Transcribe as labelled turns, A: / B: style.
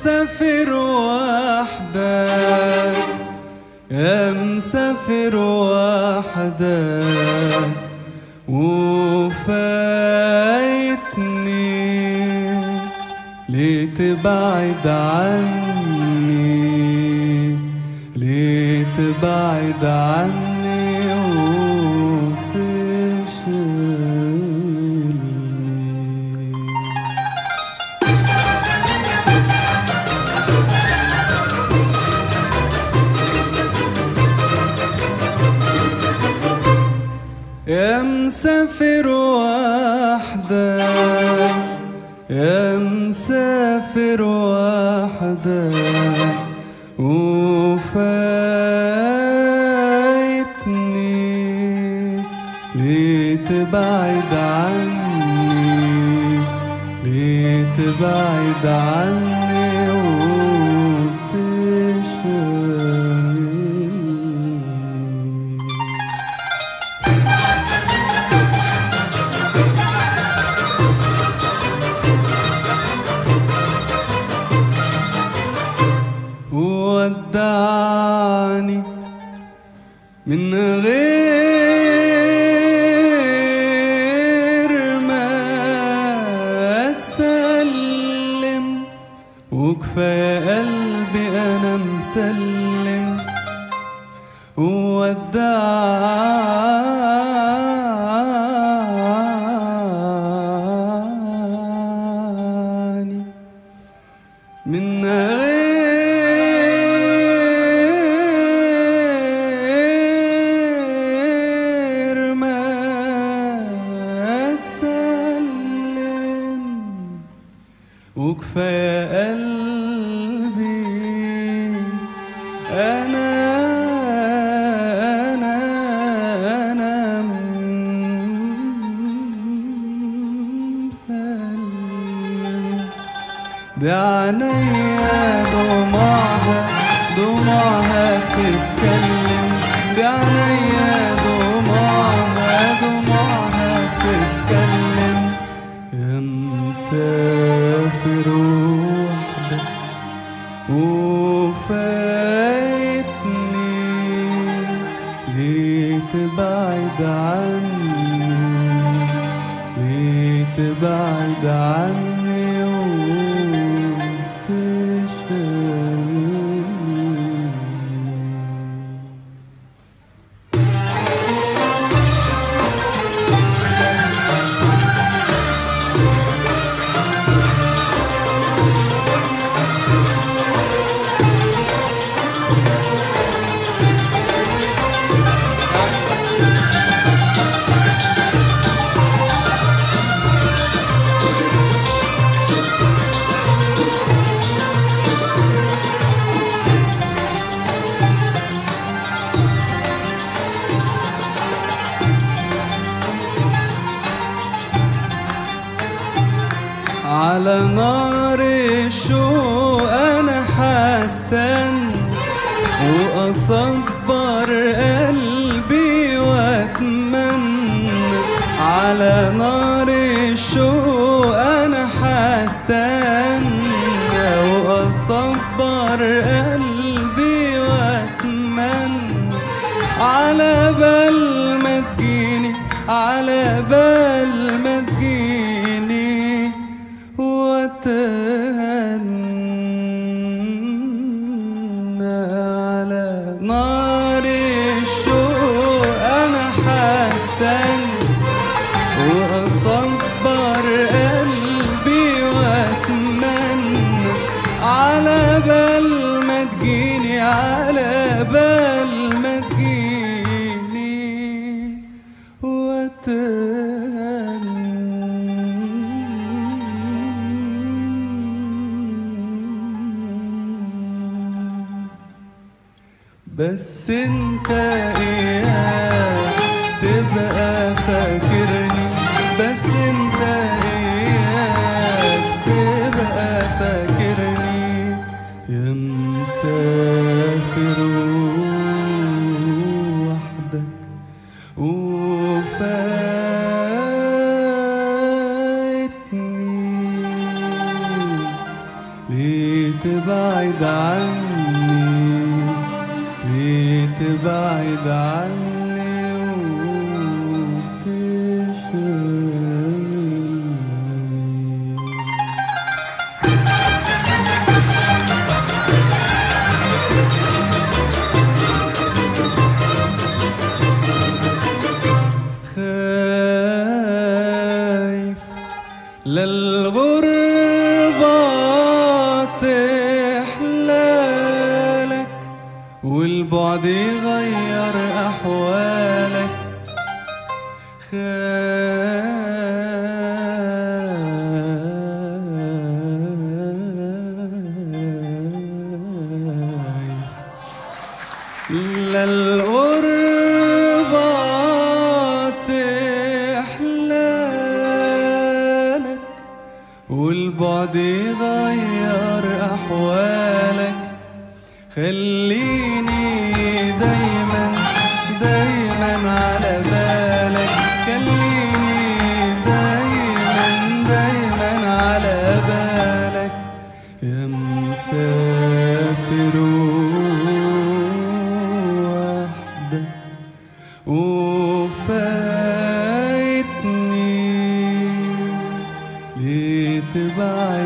A: مسافر وحدك، يا مسافر وحدك وفايتني، ليه تبعد عني، ليه تبعد عني يا مسافر وحدك، يا مسافر وحدك وفايتني، ليه تبعد عني، ليه تبعد عني ودعني من غير ما تسلم، وكفاية قلبي أنا مسلم، ودعني من غير ما تسلم، وكفاية قلبي أنا مسلم، دي عينيا دموعها دموعها بتتكلم، دي عينيا دموعها دموعها بتتكلم، يا مسافر وحدك وفايتني، ليه تبعد عني، ليه تبعد عني على نار الشوق أنا حستنى، وأصبر قلبي وأتمنى، على نار الشوق أنا حستنى، وأصبر قلبي وأتمنى، على بال ما تجيني، على بال ما تجيني واتهنى، على نار الشوق أنا حستنى، وأصبر قلبي وأتمنى، على بال ما تجيني، على بال ما تجيني واتهنى. بس انت اياك تبقى فاكرني، بس انت اياك تبقى فاكرني، يا مسافر وحدك وفايتني، ليه تبعد عني؟ ليه تبعد عني وتشغلني؟ خايف للغربة تحلالك والبعد يغير أحوالك. خايف للغربة تحلالك والبعد يغير أحوالك. خليني دايما دايما على بالك، خليني دايما دايما على بالك يا مسافر وحدك وفايتني. ليه تبعد